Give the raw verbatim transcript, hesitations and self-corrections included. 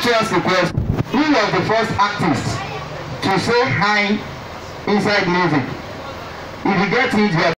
to ask a question. Who was the first artist to say hi inside music? If you get it, you are